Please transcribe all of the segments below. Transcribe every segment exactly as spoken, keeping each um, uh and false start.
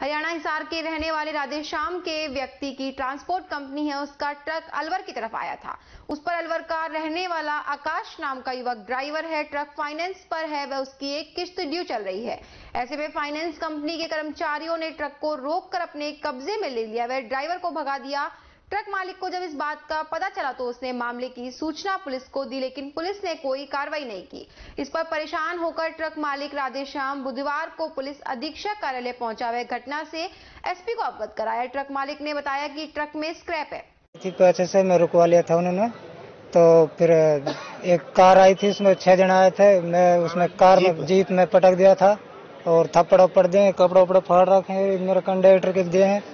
हरियाणा हिसार के रहने वाले राधेश्याम के व्यक्ति की ट्रांसपोर्ट कंपनी है, उसका ट्रक अलवर की तरफ आया था। उस पर अलवर का रहने वाला आकाश नाम का युवक ड्राइवर है। ट्रक फाइनेंस पर है व उसकी एक किश्त ड्यू चल रही है। ऐसे में फाइनेंस कंपनी के कर्मचारियों ने ट्रक को रोककर अपने कब्जे में ले लिया। वह ड्राइवर को भगा दिया। ट्रक मालिक को जब इस बात का पता चला तो उसने मामले की सूचना पुलिस को दी, लेकिन पुलिस ने कोई कार्रवाई नहीं की। इस पर परेशान होकर ट्रक मालिक राधेश्याम बुधवार को पुलिस अधीक्षक कार्यालय पहुंचा। वह घटना से एसपी को अवगत कराया। ट्रक मालिक ने बताया कि ट्रक में स्क्रैप है। पैसे से मैं रुकवा लिया था उन्होंने, तो फिर एक कार आई थी, उसमें छह जन आए थे। मैं उसमें कार में जीप में पटक दिया था और थप्पड़ वप्पड़ दिए, कपड़े वपड़े फाड़ रखे हैं, मेरे कंडक्टर के दिए हैं।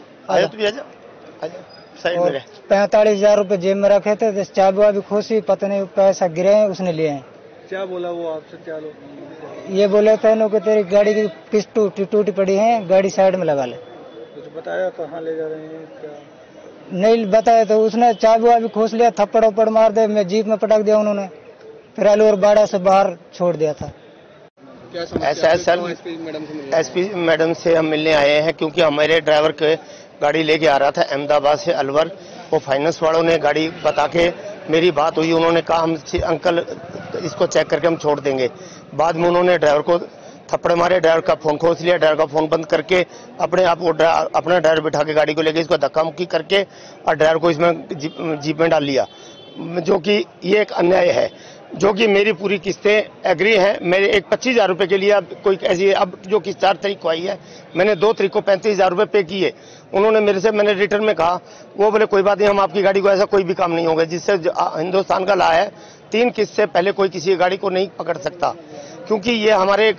और पैंतालीस हजार रूपए जेब में रखे थे। चाबी वाबी खोसी, पता नहीं पैसा गिरे हैं, उसने लिए हैं। क्या बोला वो आपसे? क्या लोग ये बोले थे नो कि तेरी गाड़ी की किस्त टूटी टूटी पड़ी है, गाड़ी साइड में लगा ले। कुछ बताया कहाँ ले जा रहे हैं? क्या नहीं बताया, तो उसने चाबी वाबी खोस लिया, थप्पड़ वप्पड़ मार दे, मैं जीप में पटक दिया उन्होंने। फिर अलवर बाड़ा से बाहर छोड़ दिया था। ऐसा है सर, एसपी मैडम से हम मिलने आए हैं क्योंकि हमारे ड्राइवर के गाड़ी लेके आ रहा था अहमदाबाद से अलवर। वो फाइनेंस वालों ने गाड़ी बता के मेरी बात हुई, उन्होंने कहा हम अंकल इसको चेक करके हम छोड़ देंगे। बाद में उन्होंने ड्राइवर को थप्पड़ मारे, ड्राइवर का फोन खोस लिया, ड्राइवर का फोन बंद करके अपने आप वो अपना ड्राइवर बिठा के गाड़ी को लेके इसको धक्का मुक्की करके और ड्राइवर को इसमें जीप, जीप में डाल लिया, जो कि ये एक अन्याय है। जो कि मेरी पूरी किस्तें एग्री हैं। मेरे एक पच्चीस हजार रुपए के लिए अब कोई ऐसी अब जो कि चार तारीख को आई है, मैंने दो तारीख को पैंतीस हजार रुपए पे किए। उन्होंने मेरे से, मैंने रिटर्न में कहा, वो बोले कोई बात नहीं, हम आपकी गाड़ी को ऐसा कोई भी काम नहीं होगा। जिससे हिंदुस्तान का ला है, तीन किस्त से पहले कोई किसी गाड़ी को नहीं पकड़ सकता, क्योंकि ये हमारे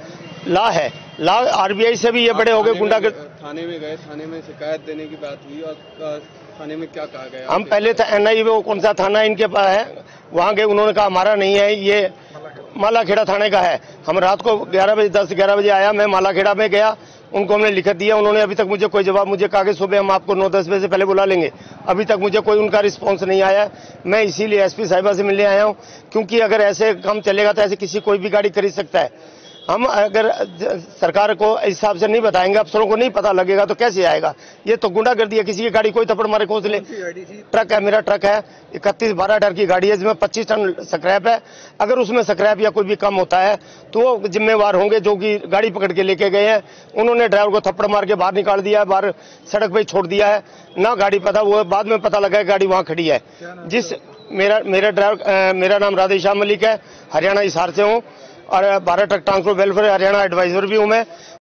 ला है। ला आरबीआई से भी ये बड़े हो गए गुंडा के। थाने में गए, थाने में शिकायत देने की बात हुई और थाने में क्या कहा गया? हम पहले था एनआई, वो कौन सा थाना इनके पास है, वहां गए। उन्होंने कहा हमारा नहीं है, ये मालाखेड़ा थाने का है। हम रात को ग्यारह बजे दस ग्यारह बजे आया, मैं मालाखेड़ा में गया, उनको हमने लिख दिया। उन्होंने अभी तक मुझे कोई जवाब, मुझे कहा कि सुबह हम आपको नौ दस बजे से पहले बुला लेंगे। अभी तक मुझे कोई उनका रिस्पॉन्स नहीं आया। मैं इसीलिए एसपी साहिबा से मिलने आया हूँ, क्योंकि अगर ऐसे काम चलेगा तो ऐसे किसी कोई भी गाड़ी खरीद सकता है। हम अगर सरकार को इस हिसाब से नहीं बताएंगे, अफसरों को नहीं पता लगेगा, तो कैसे आएगा? ये तो गुंडागर्दी है। किसी की गाड़ी कोई थप्पड़ मारे खोस ले। ट्रक है, मेरा ट्रक है, इकतीस बारह टन की गाड़ी है, जिसमें पच्चीस टन स्क्रैप है। अगर उसमें स्क्रैप या कोई भी कम होता है तो वो जिम्मेवार होंगे जो कि गाड़ी पकड़ के लेके गए हैं। उन्होंने ड्राइवर को थप्पड़ मार के बाहर निकाल दिया है, बाहर सड़क पर छोड़ दिया है ना। गाड़ी पता, वो बाद में पता लगा गाड़ी वहां खड़ी है। जिस मेरा मेरा ड्राइवर, मेरा नाम राधेश्याम मलिक है, हरियाणा हिसार से हूँ और Bharat truck transport welfare Haryana adviser भी हूँ मैं।